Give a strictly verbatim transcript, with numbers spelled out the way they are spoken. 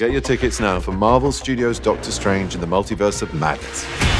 Get your tickets now for Marvel Studios' Doctor Strange in the Multiverse of Madness.